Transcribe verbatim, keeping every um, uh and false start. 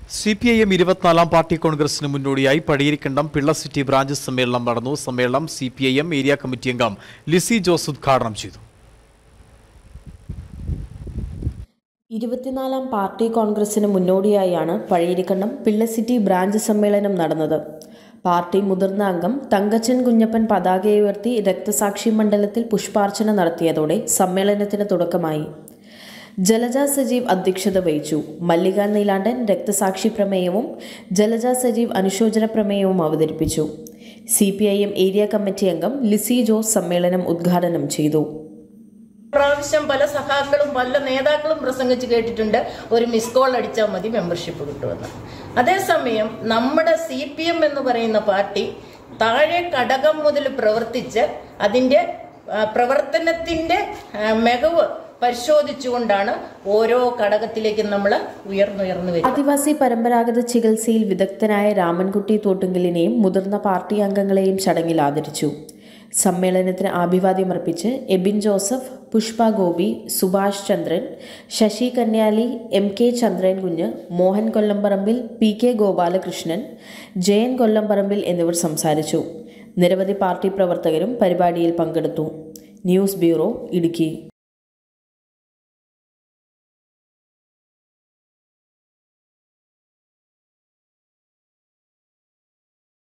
C P I M ഇരുപത്തിനാലാം party കോൺഗ്രസിന് മുന്നോടിയായി പടിയിരിക്കണ്ടം പിള്ള സിറ്റി ബ്രാഞ്ച് സമ്മേളനം നടന്നു. സമ്മേളനം C P I M area committee അംഗം ലിസി ജോസ് ഉദ്ഘാടനം ചെയ്തു. ഇരുപത്തിനാലാം പാർട്ടി കോൺഗ്രസിന് മുന്നോടിയായാണ് പഴയിരിക്കണ്ടം പിള്ള സിറ്റി ബ്രാഞ്ച് സമ്മേളനം നടന്നത്. പാർട്ടി മുതിർന്ന അംഗം തങ്കച്ചൻ കുഞ്ഞപ്പൻ പതാകയുയർത്തി രക്തസാക്ഷി മണ്ഡലത്തിൽ പുഷ്പാർച്ചന നടത്തിയതോടെ സമ്മേളനത്തിന് തുടക്കമായി. ജലജ സജീവ് അധ്യക്ഷത വഹിച്ചു. മല്ലിക നീലാണ്ടൻ രക്തസാക്ഷി പ്രമേയവും ജലജ സജീവ് അനുശോചന പ്രമേയവും അവതരിപ്പിച്ചു. C P I M area committee അംഗം ലിസി ജോസ് സമ്മേളനം ഉദ്ഘാടനം ചെയ്തു. പ്രാവശ്യം പല സഖാക്കളും പല നേതാക്കളും പ്രസംഗിച്ച് കേട്ടിട്ടുണ്ട്, ഒരു മിസ് കോൾ അടിച്ചാൽ മതി മെമ്പർഷിപ്പ് കിട്ടുമെന്ന്. അതേസമയം നമ്മുടെ സി പി എം എന്ന് പറയുന്ന പാർട്ടി താഴെ ഘടകം മുതൽ പ്രവർത്തിച്ച് അതിൻ്റെ പ്രവർത്തനത്തിൻ്റെ മികവ് പരിശോധിച്ചുകൊണ്ടാണ് ഓരോ ഘടകത്തിലേക്കും നമ്മൾ ഉയർന്നുയർന്നു വരും. ആദിവാസി പരമ്പരാഗത ചികിത്സയിൽ വിദഗ്ധനായ രാമൻകുട്ടി തോട്ടുങ്കലിനെയും മുതിർന്ന പാർട്ടി അംഗങ്ങളെയും ചടങ്ങിൽ ആദരിച്ചു. സമ്മേളനത്തിന് അഭിവാദ്യമർപ്പിച്ച് Abin Joseph, Pushpa Gopi, Subhash Chandran, Sasi Kanyali, M K Chandran Kunju, Mohan Kollamparambil, P K Gopalakrishnan, Jayan Kollamparambil എന്നിവർ സംസാരിച്ചു. നിരവധി പാർട്ടി പ്രവർത്തകരും പരിപാടിയിൽ പങ്കെടുത്തു. News bureau, Idukki.